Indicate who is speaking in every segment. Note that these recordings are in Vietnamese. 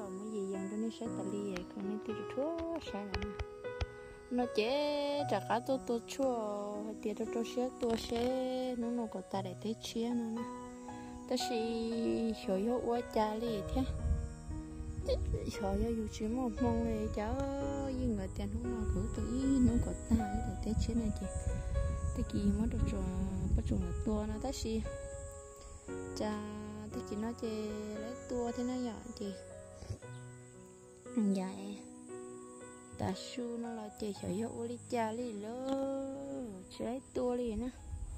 Speaker 1: mấy gì dần đó nó sẽ tali vậy còn nên tiêu chúa sai rồi nó chế trả cá tôi chua hay tiền tôi sẽ tôi sẽ nó có ta để tới chia nó ta chỉ hiểu yêu quá cha đi thế hiểu yêu dù chỉ một mong này cháu nhưng người tiền không nào cứ tự nó có ta để tới chia này chị ta kỳ mới được rồi bắt chung là tua nó ta chỉ cha ta chỉ nói chị lấy tua thế nó nhỏ chị vậy ta su nó là chị hiểu yêu đi cha đi lỡ chỉ lấy tua đi nữa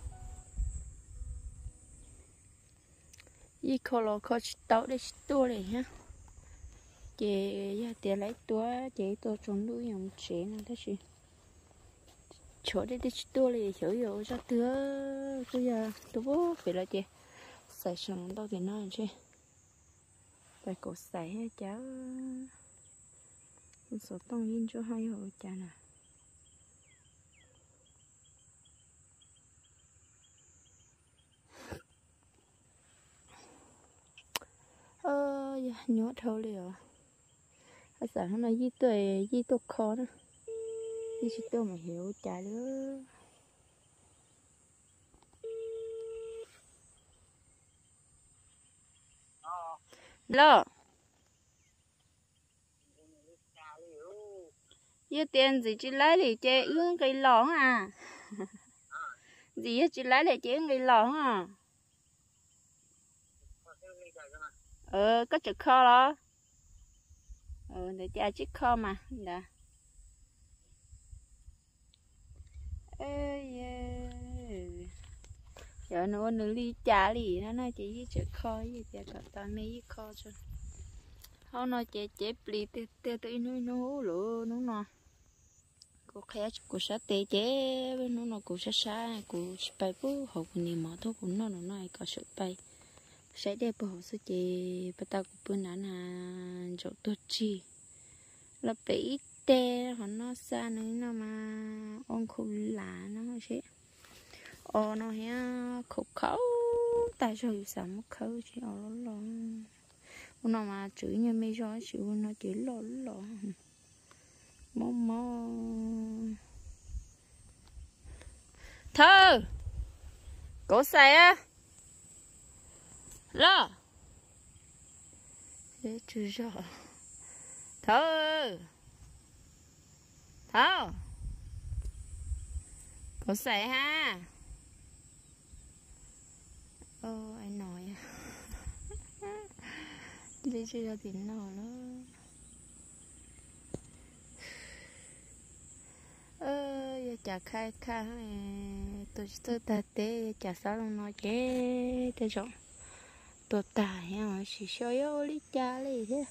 Speaker 1: y khó lo khó tao để tua đi ha chị giờ tiền lấy tua chị tua trốn đuôi nhom chế nó thế gì chỗ để tua đi hiểu yêu cho tua bây giờ tôi bố phải là chị xài sừng đâu thì nói chứ tại cổ xài hết cháu số tông in cho hai hộ cha nè nhớ thâu liều ở xã nó nói di tuổi khó đó di tuổi mà hiểu cha nữa lo giờ tiền gì chỉ lấy để chơi ương cây lỏng à gì chỉ lấy để chơi cây lỏng à có chữ kho đó để cha chiếc kho mà đã giờ nó đi trả lì nó chỉ chữ kho gì cha cả tao này kho cho họ nói chế bì từ nó lỗ nó nọ cô khé cô sát tê chế nó cô sát xa cô bay bố học niệm mà thôi cũng nó nói có sự bay sẽ để bảo số chế bắt đầu cũng bữa nãy là chỗ tốt chi là bị tê họ nó xa nữa nó mà ông khổ là nó sẽ nó he khổ khẩu tại sao sao mất khẩu chứ lo nó mà chửi như mấy gió chịu nó chỉ lo mò thơ cổ xài á lo để chửi gió thơ cổ xài ha anh nói đi chơi ra tiền nào đó giờ chả khai tôi ta té chả sao đâu nói chế thế rồi tôi tài ha chỉ chơi ô lý cha lý thế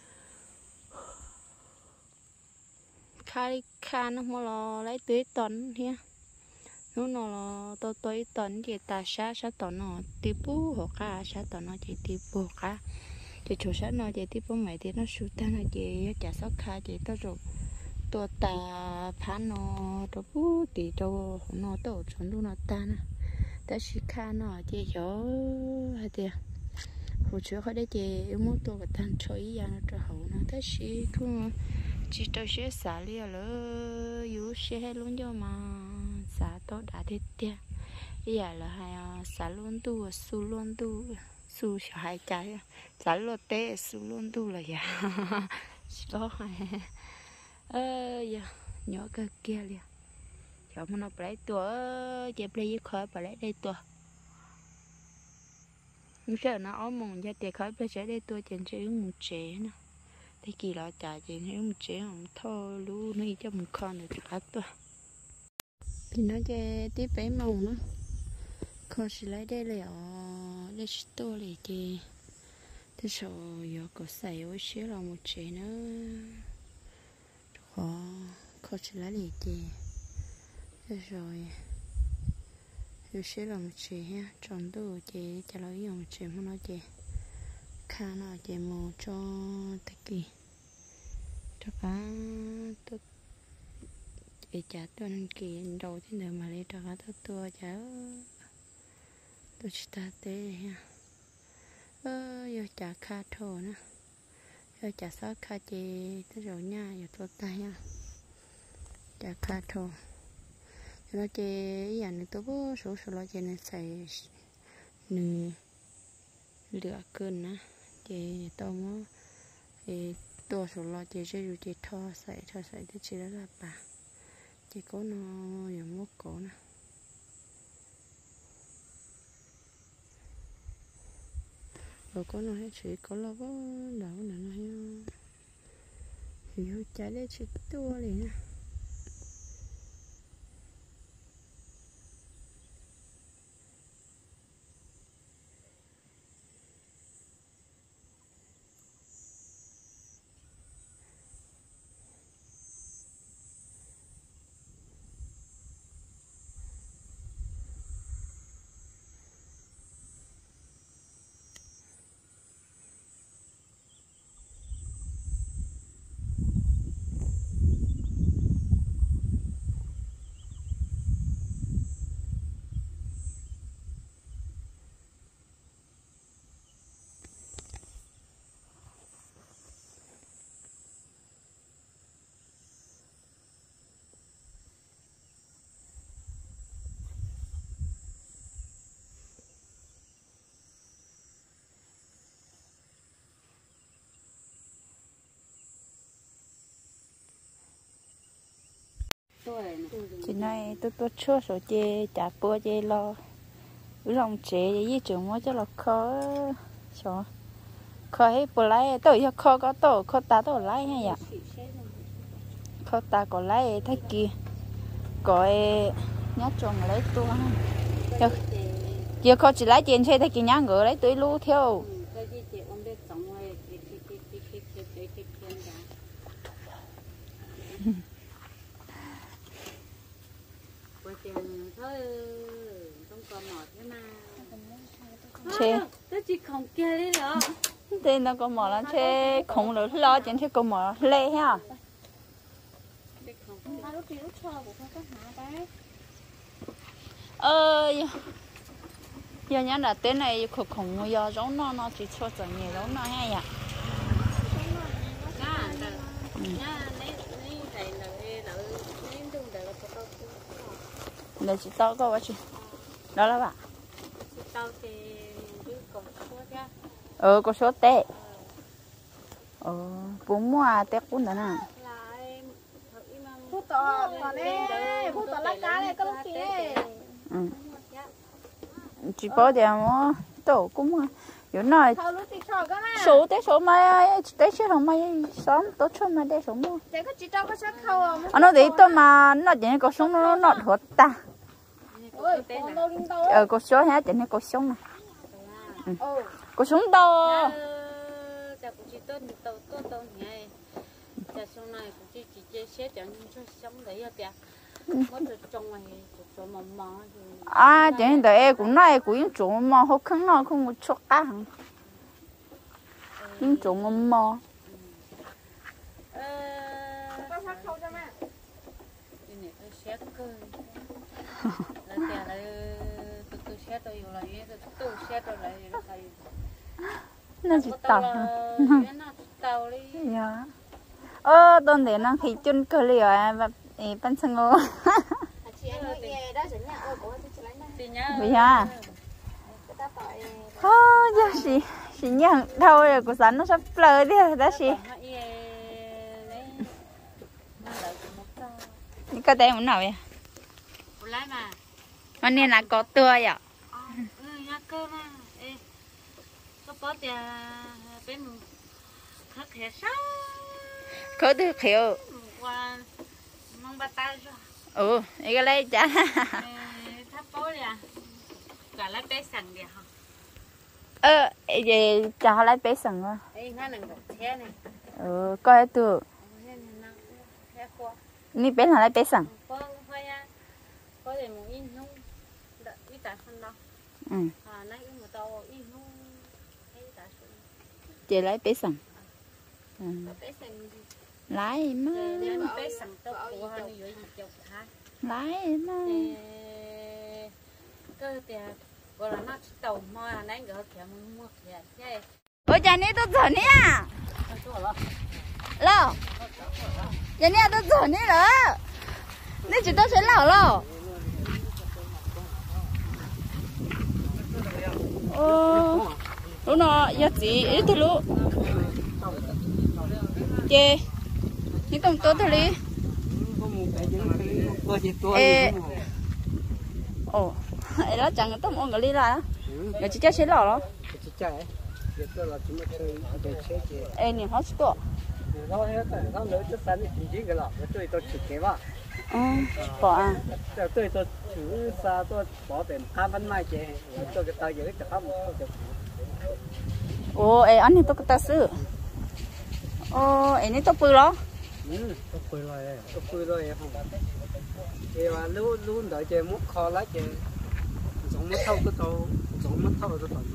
Speaker 1: khai nó mà lo lấy túi tấn ha nó là tôi tấn thì ta sát tấn nó tiếp bù hoặc cả sát tấn nó chỉ tiếp bù cả chỉ chỗ sát nó chỉ tiếp bù mày thì nó sụt ta nó chỉ chả sao khai chỉ tao rồi tôi ta phán nó tôi bù thì tôi nó tổ chọn luôn nó ta nè ta chỉ khai nó chỉ chỗ hay thì hồi trước họ đấy chỉ muốn tôi cái thằng chơi giờ nó cho hậu nó ta chỉ không chỉ tôi sẽ xả lia lỡ yếu sẽ luôn cho mà xả tôi đã thế tiền bây giờ là hay xả luôn tu su luôn tu su hai trái xả lót té su luôn tu là giờ đó hay giờ nhỏ cái kia liền chọn mà nó lấy tua chép lấy khỏi phải lấy đây tua nhưng sợ nó ốm mồm ra tiền khỏi phải sẽ đây tua trên chữ một chế nữa thế kỳ lọ trả chị thấy một chế không thôi luôn đi cho một con được cả tua thì nó chơi tiếp bé mông nữa con sẽ lấy đây là đây store này chị thế rồi giờ có xài ở xíu là một chế nữa con sẽ lấy này chị thế rồi xíu là một chế ha tròn đồ chị trả lời một chế mà nói chị khá nó chị mua cho thế kì cho cá tốt để trả tuần kỳ đầu thế nào mà lấy cho cá tốt tua chả tôi chỉ ta thế ha giờ trả khá thổ nữa cho chả sao khai chị tới rồi nha giờ tôi tay nha chả khai thôi cho nó chị giờ này tôi có số số lo chị này xài nửa lửa cơn á chị tôi mới thì tôi số lo chị sẽ dùng chị thò xài thì chị đó là bà chị có nó giờ mốt cổ nè rồi có nó hết chị có lo có đỡ nữa nó hiểu trái đấy chị tua liền nè chị này tôi chưa số chị trả bữa chị lo lòng chị với trường mới cho là khó cho khó hết bữa lấy tôi cho khó có tổ khó ta tổ lấy nha vậy khó ta có lấy thế kia có nhát trồng lấy tôi ha giờ khó chỉ lấy tiền chơi thế kia nhá ngựa lấy tôi lưu theo chê thế nó có mỏ là chê không được lo chuyện chê có mỏ lê ha giờ nhá là tên này không giờ giống nó chỉ cho整nhiều giống nó hay à để chị to có chị đó là bạn có số tệ bốn mua tết cũng đó nè
Speaker 2: phút tỏ lá cá này có lúc kia
Speaker 1: chị bảo để mà tổ cũng rồi nói số tết số mai tết số không mai sớm tổ số mai tết số mua nó để tôi mà nó chỉ có số nó thuật ta có số hết chỉ có số này có súng to à chỉ để em cũng nói cũng những chỗ mà họ không nói không một chút cả những chỗ mà nó chỉ tàu dạ tuần để nó khi chân cơ liều và bán sang ngô bây giờ giờ chị nhận đâu rồi của sản nó sắp lờ đi đó chị cái tay muốn nào vậy mà nên là có tươi à có được hiểu cái lấy chả về chả lấy bé sừng à coi từ ni bé là lấy bé sừng chị lấy bé sừng lái má lái má ôi cha này tôi thở nè lão giờ nè tôi giờ nè rồi nè chỉ tôi sẽ lão lão lúc nào giờ chỉ ít thôi lúc chê những tông tốt thôi đi ồ ấy đó chẳng tông ông cái đi ra giờ chỉ chơi lão đó em nhìn hết rồi bỏ à ồ ấy anh thì tôi có ta xử ồ ấy này tôi bự đó
Speaker 3: tôi rồi không mà luôn đợi chơi mút kho lá chơi giống mất thâu cái tàu giống mất thâu cái tàu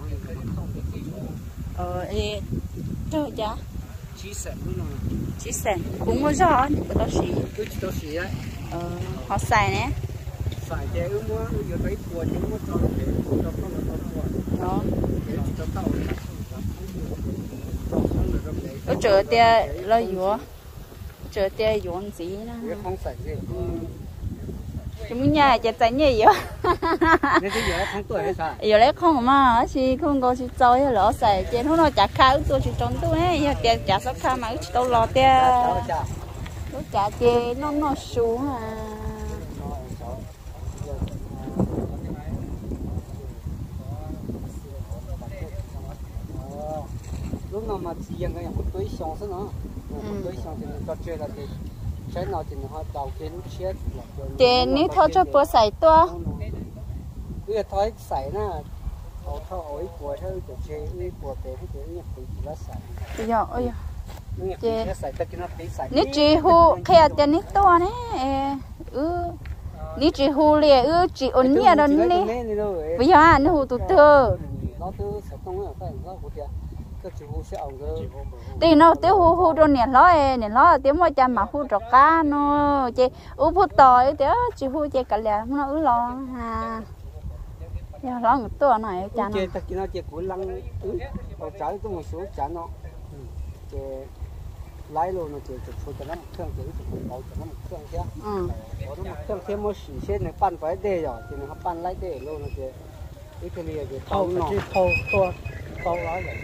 Speaker 3: nó
Speaker 1: ấy đâu giá
Speaker 3: chỉ sẹn luôn rồi
Speaker 1: chỉ sẹn cũng có gió nhưng mà tao xí
Speaker 3: tôi chỉ tao xí đấy
Speaker 1: họ xài nè
Speaker 3: xài chơi ướm quá giờ thấy quần nhưng mà cho nó
Speaker 1: đó
Speaker 3: cho tao
Speaker 1: ở chợ tia lo dừa chợ tia dừa gì nè
Speaker 3: không sạch gì
Speaker 1: chúng nhà chạy chạy nhiều vậy
Speaker 3: nên cái giờ không tuổi hay sao
Speaker 1: giờ lấy không mà chỉ không có chỉ chơi lỡ xài trên nó chả khá tôi chỉ trốn tôi ấy giờ tia chả sắp khá mà tôi lo tia nó chả tia nó xuống à
Speaker 3: lúc nào mà chỉ riêng cái một túi xong thế nó một túi xong thì nó chơi là thì trái nào thì nó đầu tiên chết
Speaker 1: tia ní thôi cho bữa xài to
Speaker 3: bây thôi xài nè thôi ổi của thôi của chơi ổi của bé hay cái ổi của chị lá xài
Speaker 1: giờ ơi
Speaker 3: chị xài tất cả nó bị xài
Speaker 1: ní chị hu khe tia ní to nè ní chị hu liền chị ổn nhẹ đó ní bây giờ anh hu tụt thơ
Speaker 3: nó từ sẽ không có phải nó của cái chị hu sẽ ổn rồi
Speaker 1: thì nó tiêu hu rồi nè lo tiêu mỗi trăm mà hu trọc cá nó chị phút tỏi tiêu chị hu chị cả lẹ nó lo ha giờ lo một tua này cha nó
Speaker 3: chị tất cả nó chị cũng lăng ở trái tôi một số trái nó chị lái luôn nó chị phụ cho nó một thương chị bảo cho nó một thương chứ nó một thương thêm một xí xe này pan phải để rồi thì nó pan lái để luôn nó chị cái này chị thâu nó thâu to lái rồi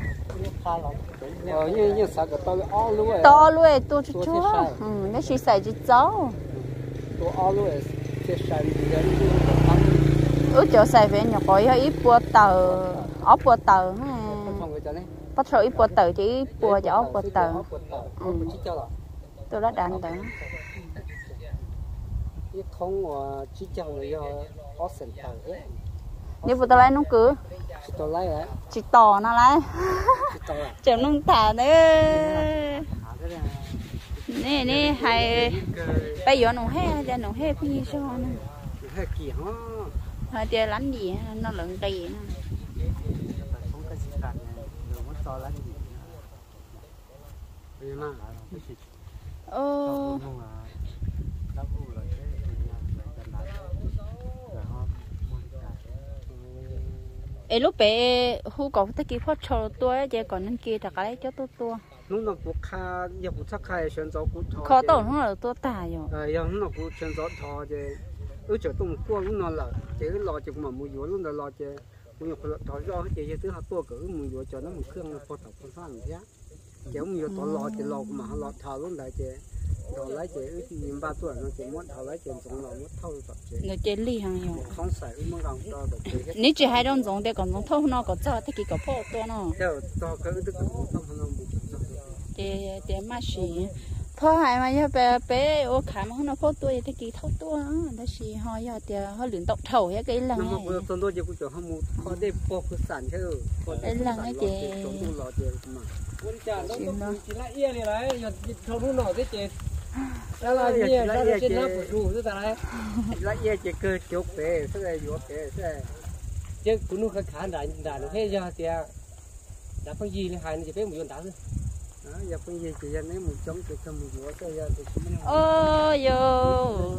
Speaker 3: như sao cái
Speaker 1: to luôn tôi chúa nó chỉ xài chỉ cháu
Speaker 3: to luôn cái xài
Speaker 1: chỗ xài về nhỏ coi ít bùa tờ ốp bùa tờ ha bắt đầu ít bùa tờ chỉ bùa cho ốp bùa tờ tôi đã đàn đó
Speaker 3: không chỉ cho người do có sẵn tờ
Speaker 1: nếu bùa tờ lấy nó cứ chỉ tò nó lấy chém nông thả đấy nè hay bây giờ nông he phi cho nè hai tia lánh gì nó lợn cây gì
Speaker 3: không có gì cả nó mất to lắm bây giờ mà
Speaker 1: ấy lúc bé hu cầu tất kỳ phát cho tôi giờ còn nên kia thật cái cho tôi
Speaker 3: lúc nào cũng khai giờ cũng chắc khai chuyển giáo cũng thò
Speaker 1: khó tổn không là tôi tài rồi
Speaker 3: giờ lúc nào cũng chuyển giáo thò chứ chỗ tung qua lúc nào là chỉ lo chừng mà mua dừa lúc nào lo chứ mua nhiều thò do cái gì thứ họ tua cỡ mua dừa cho nó một khương nó phô tập phô phan thế kiểu mua tỏ lo thì lo mà họ lo thò lúc này chứ rồi lấy chứ thì 3 tuổi nó chỉ muốn thò lấy tiền giống nó muốn thâu tập chứ
Speaker 1: người chơi li hàng nhiều
Speaker 3: không xài muốn gồng cho được
Speaker 1: nếu chỉ hai đồng giống để còn giống thâu nó có cho thì cái có phô to nó
Speaker 3: cho cái đức không nó
Speaker 1: để mà xí phô hai mà giờ bé ô khám mà nó phô tuổi thì cái thâu tua đó xí họ giờ thì họ luyện tộc thầu hay cái lần
Speaker 3: này nó tôi chỉ cũng cho họ mua họ để phô cái sản chứ
Speaker 1: cái lần ấy chị
Speaker 3: quân trả nó chỉ là yên này đấy giờ thâu lúc nào thế chị đó là yên đó là trên lớp của chủ thế này là yên chỉ cơ chụp về thế này vô về thế chứ cũng nó khá đàn nó hết giờ thì đã phong gì này hai nó chỉ biết một đá thôi giờ phong gì chỉ nên một chống thì không một vô thế giờ thì
Speaker 1: ôi yo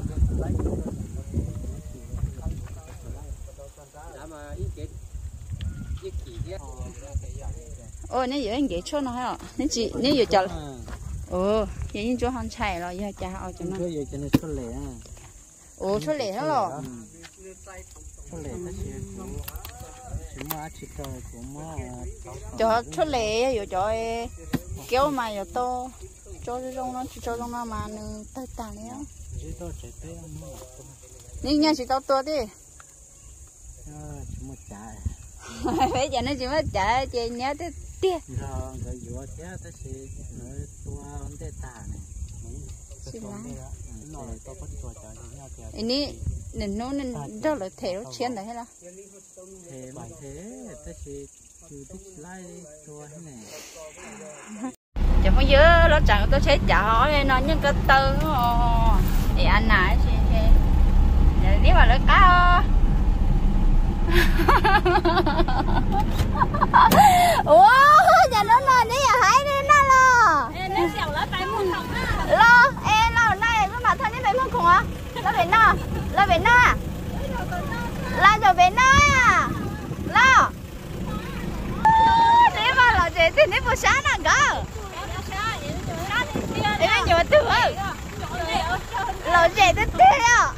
Speaker 3: đã mà ý kiến ý kỳ
Speaker 1: ôi nếu giờ anh ghé cho nó hả nếu chị nếu giờ chờ giờ như chỗ hàng chạy rồi giờ cha ở chỗ nó
Speaker 3: giờ cho nên cho lẻ
Speaker 1: cho lẻ đó rồi
Speaker 3: cho lẻ nó chỉ mà chỉ cho
Speaker 1: cho lẻ giờ cho kéo mà giờ to cho trong nó mà nương tay tàn nữa nhưng nha chỉ tao to đi
Speaker 3: chỉ một trái
Speaker 1: bây giờ nó chỉ mất trả chị nhớ tới tia
Speaker 3: rồi cái dừa thế ta sẽ nói tua không thể tả này
Speaker 1: xin lỗi
Speaker 3: nói to có tua trái thì
Speaker 1: anh ấy nên nó nên đó là thể nó chiến đấy hết
Speaker 3: thế mà thế ta sẽ chịu thích lại tua thế này
Speaker 1: chẳng có nhớ nó chẳng tôi sẽ chở nó những cái tư thì anh này nếu mà nó cao ủa giờ nó nói đi à hãy đi nó lo
Speaker 2: nó xẻo lá tay muôn không á
Speaker 1: lo lo này nó mà thân đi về muôn không á lo về nó lo về nó lo rồi về nó lo nếu mà lo gì thì nếu buổi sáng nó gỡ em anh nhớ thử lo gì thì thế à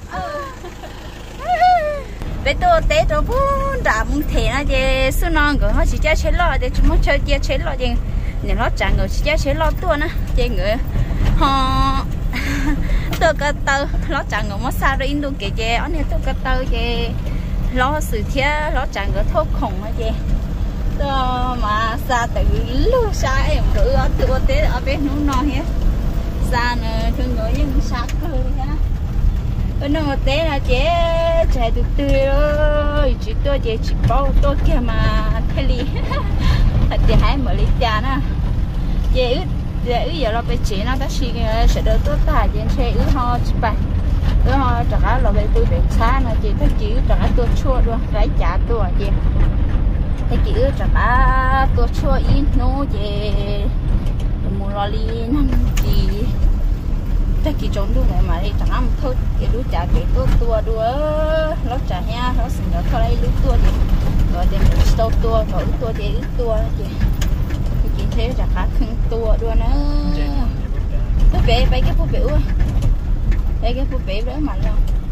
Speaker 1: bây giờ té cho bốn đã muốn thế nó thì số non của họ chỉ cho chế lo để chúng nó chơi chia chế lo thì nếu nó chẳng người chỉ cho chế lo tua nữa thì người họ tôi cái tơ nó chẳng người mà sao rồi in đồ kể chế anh này tôi cái tơ thì nó sự thế nó chẳng người thô khủng nó gì mà xa từ lúc xa em cứ ở tua té ở bên nó non hết xa nữa thương người nhưng xa cơ ha nó té là chế chạy từ từ ơi chỉ tôi chế chỉ bao tôi kia mà thế li thì hãy mở lý trà nè chế giờ nó phải chế nó đã xí sẽ đỡ tôi ta chế chế ho chỉ bài ho trả cả là tôi bị xa nè chế phải chỉ trả cả tôi chua luôn cái trả tôi chế cái chỉ trả cả tôi chua ít nó chế mua lo li năm gì cái kỳ trốn đu này mà đi chẳng ăn thôi cái đu chả cái tua đua nó chả nha nó xin nó thôi lấy tua gì rồi để mình sâu tua rồi tua thì tua gì cái chuyện thế chả khá khưng tua đua nữa phú bể bay cái phú biểu đây cái phú bể đấy mà lo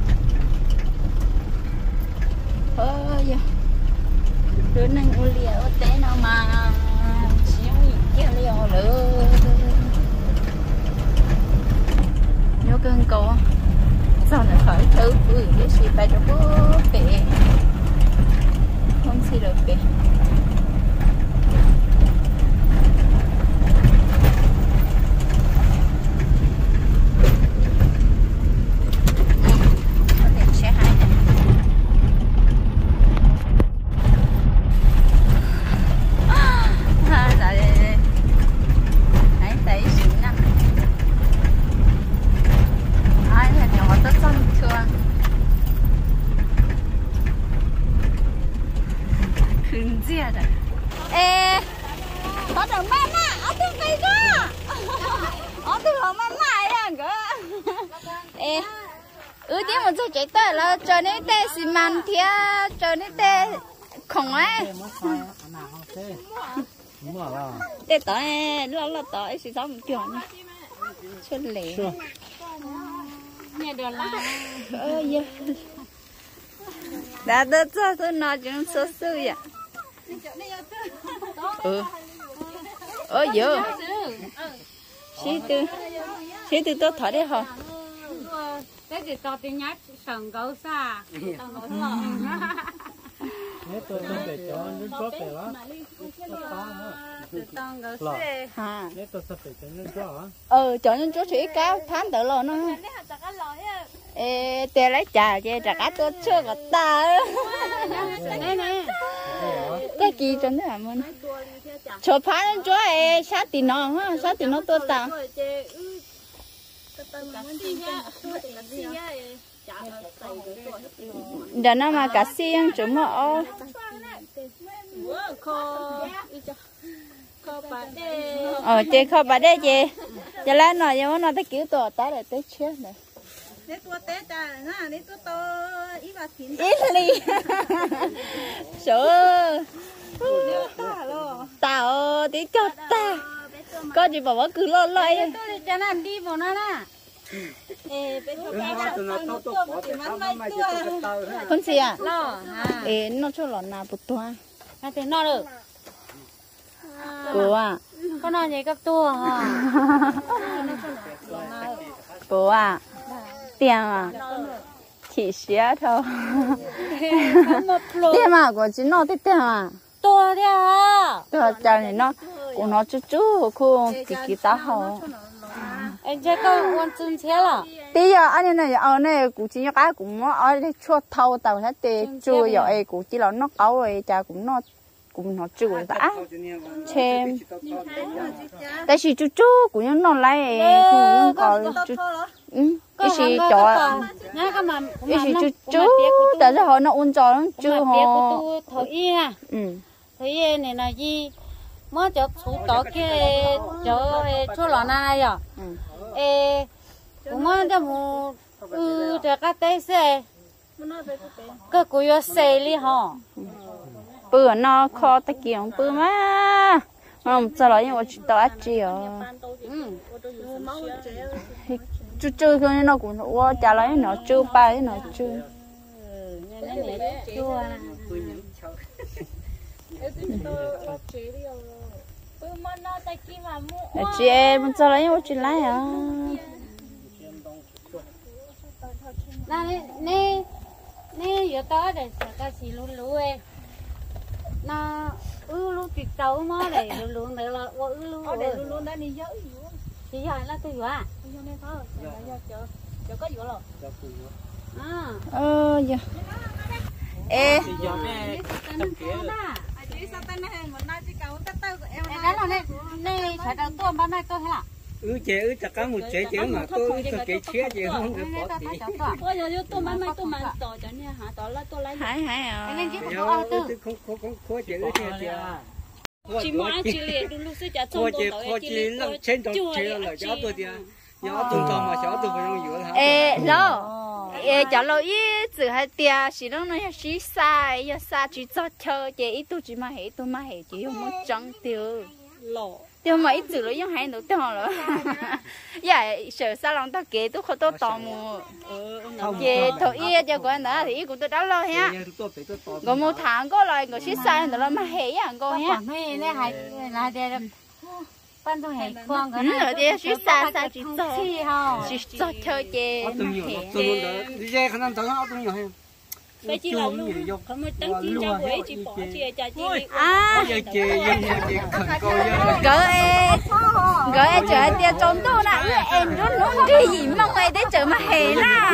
Speaker 1: ơi đứa năng u lìa u té nào mà xíu kia lìa nữa nhớ cơn cầu sau này khỏi thứ cái gì phải cho bố về không xí được về cho nên tê xì măng thia cho nên tê khổng ấy tê tỏi lo tỏi xì sáu một kiểu này xuân lệ
Speaker 2: nghe được là
Speaker 1: đã được cho tôi nói chuyện sơ sơ vậy giờ xí từ tôi thổi đấy hả
Speaker 2: cái gì to tiếng nhát sần gấu xa tao nói lò
Speaker 3: nếu tôi để cho nước sốt để đó
Speaker 2: tao gấu xa
Speaker 3: nếu tôi sắp để cho nước sốt
Speaker 1: cho nên chú sĩ cao tham tự lo nó tiền lấy trà chứ trà cá tôi chưa có ta cái gì cho nó làm cho phá lên chỗ ấy sát thì nó tôi ta đó nó mà cá xiên chúng mà chơi kho bà đê chị giờ lá nó giờ nó tới kiểu to tới để tới chết này
Speaker 2: để tua té cha na để tua to ít là thìn
Speaker 1: ít li số tao tí cho ta có gì bảo bố cứ lo lại
Speaker 2: tôi cho nó đi vào nó nè
Speaker 1: con gì à
Speaker 2: lo
Speaker 1: ê nó cho lọ nào bột toa
Speaker 2: nó thì nó được
Speaker 1: cô à
Speaker 2: có nó gì cấp tua hả
Speaker 1: cô à tiền à chỉ xía thôi tiền mà của chị nó thích tiền à
Speaker 2: tua đi à
Speaker 1: tôi cha này nó của nó chú cô kỳ ta hậu
Speaker 2: anh chơi con quan chân thế là
Speaker 1: bây giờ anh này ở này cũng chỉ cái cũng nó ở đây chua thâu tàu hết tê chưa giờ ấy cũng chỉ là nó cáu rồi cha cũng nó chưa đã xem tại vì chú cũng nó lấy cũng còn chú cái gì cho cái gì chú tại sao họ nó ôn trò nó chưa họ
Speaker 2: thổi à thổi này là gì mới cho chú tỏ cái cho chú lọ này rồi cũng mới cho một cho cái té xe cái cùi xe đi hả
Speaker 1: bữa nó kho ta kiểu bữa mà không cho nó nhưng mà chỉ tao ăn gì à chú thôi nó cũng nó trả lại nó chú ba nó chú chị em cho lại nhưng mà chỉ lại à
Speaker 2: nè giờ tới đây sẽ cái gì lú ấy nó lú thịt trâu mà đây lú này là lú đây đi dỡ chị hỏi là tôi à giờ có dỡ rồi
Speaker 1: dạ ê
Speaker 2: cái là này phải đầu tuôn ban nay tôi hay là
Speaker 3: chế tất cả một chế mà tôi thực cái chế chế không được bỏ tí
Speaker 2: bây giờ tôi bán mấy tôi mang tỏi cho nha hả tỏi là tôi lấy
Speaker 1: hái à
Speaker 2: anh chứ
Speaker 3: không chế chế
Speaker 2: chỉ mua chỉ liền đúng lúc sẽ trả
Speaker 3: cho tôi chỉ làm trên đó chế là cho tôi đi nhớ tôi mà cho tôi phải dùng hả
Speaker 1: ê lo chả lâu ít chỉ hai tia chỉ nó nói chỉ sai ya sai chỉ cho chơi chỉ ít tôi chỉ mà hết chỉ không muốn trắng tiêu tiêu mà ít chỉ nó dùng hai nửa tiêu rồi ya sợ sao lòng ta kể tôi không tôi tò mò về thôi ít cho con đó thì cũng tôi đã lo ha còn một tháng có lại còn chỉ sai nữa là mà hết à con ha
Speaker 2: này hay là đây ban đầu hay con cái
Speaker 1: này thì chỉ sai chỉ cho chơi chè
Speaker 3: đi ra khả năng tao học tung nhiều hay
Speaker 2: phải chỉ là luôn không mới tấn chi cho quế chỉ bỏ chi cho chi
Speaker 3: giờ chè giờ khẩn coi
Speaker 1: gỡ chờ tiền trốn đâu nè em nó cái gì mà quay đến chờ mà hề na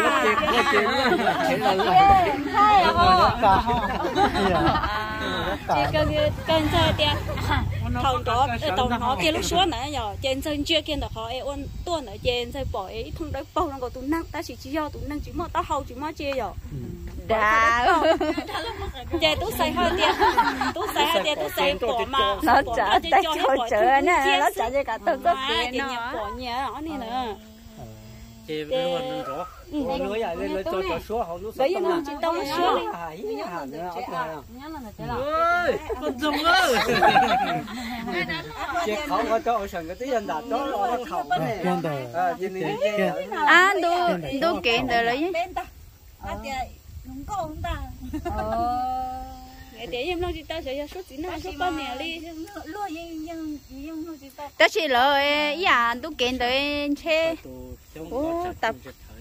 Speaker 2: chỉ cần chơi tiền thằng đó tàu nó kia lúc xuống này giờ trên sân chưa kia họ ôn tuần ở trên sân bỏ ấy thằng đấy bao nó có tụi năng ta chỉ do tụi năng chỉ mà tao hậu chỉ mà chia rồi
Speaker 1: đã
Speaker 2: giờ tôi xài hơi tiền tôi xài bỏ mà
Speaker 1: nó trả tay cho chợ nè nó trả cho cả tôi có tiền
Speaker 2: nó bỏ nhà nó này nè
Speaker 3: chị luôn rõ nữa vậy lên cho số họ lúc
Speaker 2: bây giờ nó chỉ tao nó số
Speaker 3: ơi con dùng ơi chị không có cho sần cái tí anh đặt đó nó khẩu này
Speaker 1: đu kiện rồi lấy
Speaker 2: để em nói chị tao sẽ số chỉ nói số bao nhiêu đi
Speaker 1: đó chỉ là ya đu kiện rồi che tập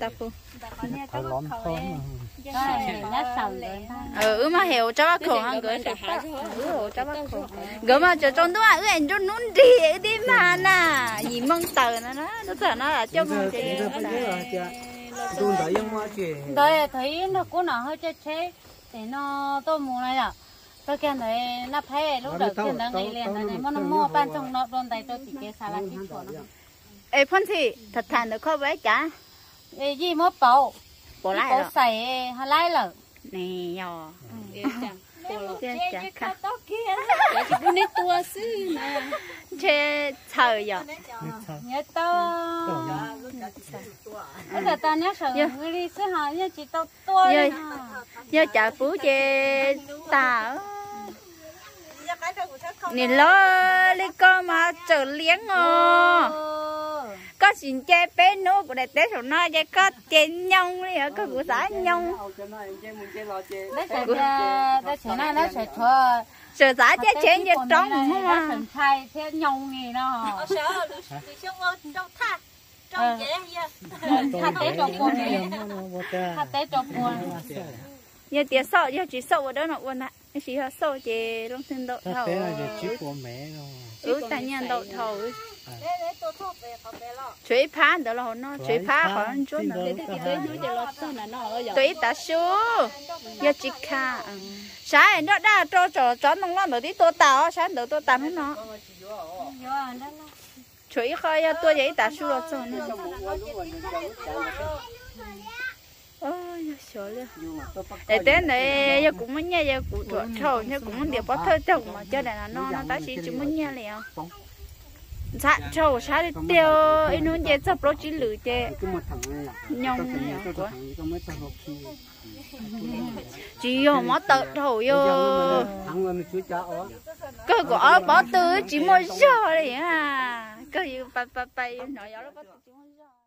Speaker 1: mà hiểu cho bác khổ hàng gửi cho bác khổ gửi mà cho trong đó anh cho nún đi mà nè gì mong tờ nó giờ nó là cho mong chị
Speaker 2: đây thấy nó cũng nó hơi chết thì nó tôi mua này à tôi kia này nó thấy lúc đầu kia nó ngày liền này mà nó mua ban trong nó đòn tay tôi chỉ kia xả lại của nó
Speaker 1: ê phân thị thật thà được không vậy cả
Speaker 2: ê gì mất bỏ
Speaker 1: lại rồi
Speaker 2: xài hay lại rồi
Speaker 1: nè nhỏ
Speaker 2: chả chỉ muốn đi tua xí nè
Speaker 1: chê trời giờ
Speaker 2: nhớ tao bây giờ tao nhớ sợ người đi xí hả nhớ chỉ tao tua
Speaker 1: nhớ chả phú chê tao nè lo lấy con mà chờ liếng có xin chơi bé nô của đại tế số nó chơi có chén nhông đi ở có của xã nhông
Speaker 2: đấy sẽ này nó sẽ thua
Speaker 1: sợ giá chơi chén chơi trống không
Speaker 2: nó
Speaker 1: à
Speaker 2: thành thay thế nhông này nó thắt tế trong buồn này thắt tế trong buồn
Speaker 1: giờ tiệt sọ giờ chỉ sọ ở đó nó quên lại chỉ là sọ chỉ long thiên đậu thầu tại nhà đậu thầu chuối phá đó là nó chuối phá họ ăn chút nữa tụi ta số giờ chỉ khá sáng nó đã cho nông lo nữa tí tôi tao sáng đầu tôi tao nó chuối khơi tôi vậy ta số là sao nữa ôi sợ luôn để đến này giờ cũng muốn nghe giờ cũng thọ thầu giờ cũng muốn điều bắt thơ chồng mà cho nên là nó ta chỉ muốn nghe liền sát trâu sát đi tiêu anh nói về sắp rồi chỉ lử chứ nhông chỉ có mất tật thôi yo cái của bỏ tư chỉ mua giò đấy à cái gì bay nói gió nó bắt chỉ mua giò